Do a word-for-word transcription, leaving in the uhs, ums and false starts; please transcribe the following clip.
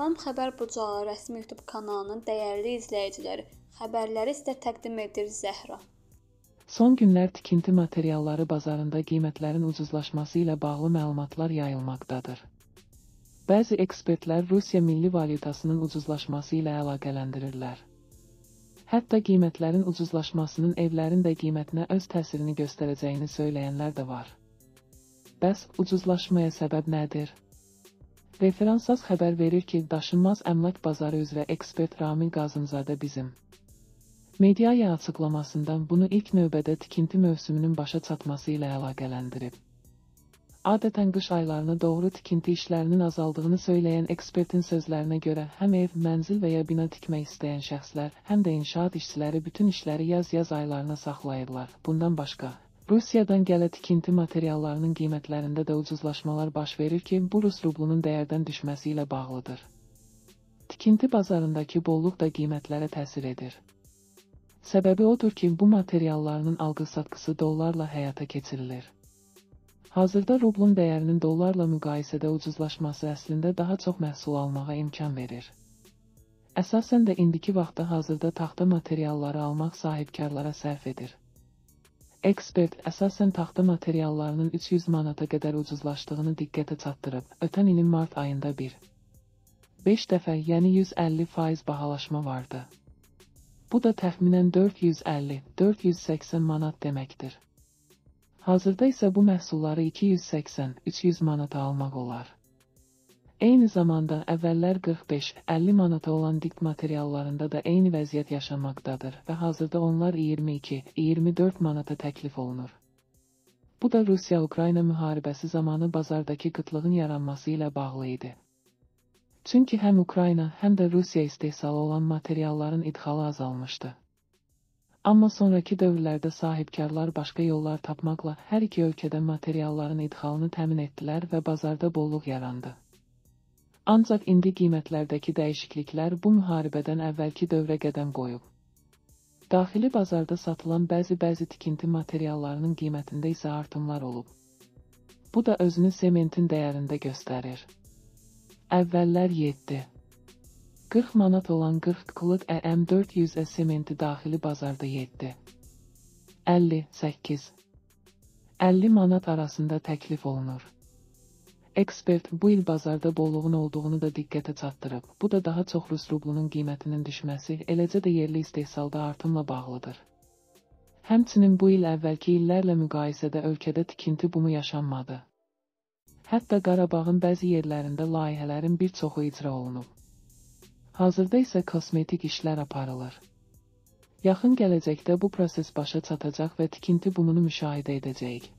Salam Xəbər Bucağı rəsmi YouTube kanalının dəyərli izləyiciləri, xəbərləri sizə təqdim edir Zəhra. Son günlər tikinti materialları bazarında qiymətlərin ucuzlaşması ilə bağlı məlumatlar yayılmaqdadır. Bəzi ekspertlər Rusiya milli valyutasının ucuzlaşması ilə əlaqələndirirlər. Hətta qiymətlərin ucuzlaşmasının evlərin də qiymətinə öz təsirini göstərəcəyini söyləyənlər də var. Bəs ucuzlaşmaya səbəb nədir? Referansaz xəbər verir ki, daşınmaz əmlak bazarı üzrə ekspert Ramil Qazımzadə bizim mediaya açıqlamasından bunu ilk növbədə tikinti mövsümünün başa çatması ilə əlaqələndirib. Adətən qış aylarına doğru tikinti işlərinin azaldığını söyləyən ekspertin sözlərinə görə həm ev, mənzil və ya bina tikmək istəyən şəxslər, həm də inşaat işçiləri bütün işləri yaz-yaz aylarına saxlayırlar. Bundan başqa, Rusiyadan gələ tikinti materiallarının qiymətlərində də ucuzlaşmalar baş verir ki, bu Rus rublunun dəyərdən düşməsi ilə bağlıdır. Tikinti bazarındakı bolluq da qiymətlərə təsir edir. Səbəbi odur ki, bu materiallarının alqı-satqısı dollarla həyata keçirilir. Hazırda rublun dəyərinin dollarla müqayisədə ucuzlaşması əslində daha çox məhsul almağa imkan verir. Əsasən də indiki vaxtda hazırda taxta materialları almaq sahibkarlara sərf edir. Ekspert əsasən taxta materiallarının üç yüz manata qədər ucuzlaşdığını diqqətə çatdırıb, ötən ilin mart ayında bir nöqtə beş dəfə, yəni yüz əlli faiz bahalaşma vardı. Bu da təxminən dörd yüz əlli - dörd yüz səksən manat deməkdir. Hazırda isə bu məhsulları iki yüz səksən - üç yüz manata almaq olar. Eyni zamanda əvvəllər qırx beş - əlli manata olan dikt materiallarında da eyni vəziyyət yaşanmaqdadır və hazırda onlar iyirmi iki - iyirmi dörd manata təklif olunur. Bu da Rusiya-Ukrayna müharibəsi zamanı bazardakı qıtlığın yaranması ilə bağlı idi. Çünki həm Ukrayna, həm də Rusiya istehsalı olan materialların idxalı azalmışdı. Amma sonraki dövrlərdə sahibkarlar başqa yollar tapmaqla hər iki ölkədən materialların idxalını təmin etdilər və bazarda bolluq yarandı. Ancaq indi qiymətlərdəki dəyişikliklər bu müharibədən əvvəlki dövrə qədəm qoyub. Daxili bazarda satılan bəzi-bəzi tikinti materiallarının qiymətində isə artımlar olub. Bu da özünü sementin dəyərində göstərir. Əvvəllər yeddi - qırx manat olan qırx klıq E M dörd yüz E sementi daxili bazarda yeddi - əlli - səkkiz - əlli manat arasında təklif olunur. Ekspert bu il bazarda bolluğun olduğunu da diqqətə çatdırıb. Bu da daha çox Rus rublunun qiymətinin düşməsi, eləcə də yerli istehsalda artımla bağlıdır. Həmçinin bu il əvvəlki illərlə müqayisədə ölkədə tikinti bumu yaşanmadı. Hətta Qarabağın bəzi yerlərində layihələrin bir çoxu icra olunub. Hazırda isə kosmetik işlər aparılır. Yaxın gələcəkdə bu proses başa çatacaq və tikinti bumunu müşahidə edəcəyik.